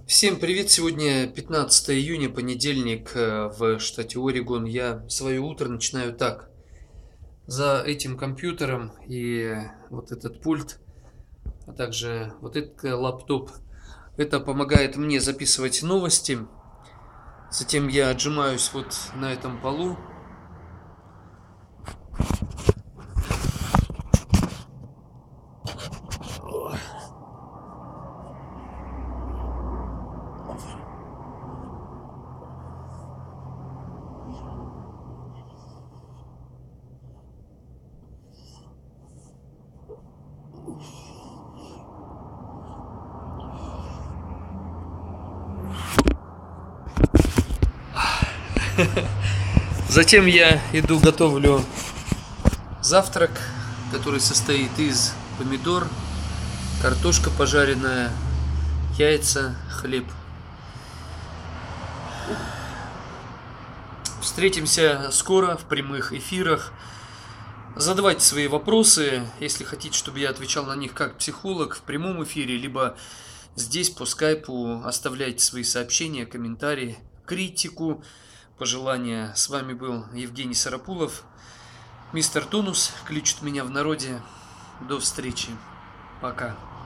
Всем привет! Сегодня 15 июня, понедельник, в штате Орегон. Я свое утро начинаю так. За этим компьютером и вот этот пульт, а также вот этот лаптоп. Это помогает мне записывать новости. Затем я отжимаюсь вот на этом полу. Затем я иду готовлю завтрак, который состоит из помидор, картошка пожаренная, яйца, хлеб. Встретимся скоро в прямых эфирах. Задавайте свои вопросы, если хотите, чтобы я отвечал на них как психолог в прямом эфире, либо здесь по скайпу. Оставляйте свои сообщения, комментарии, критику, пожелания. С вами был Евгений Сарапулов, мистер Тонус, кличут меня в народе. До встречи. Пока.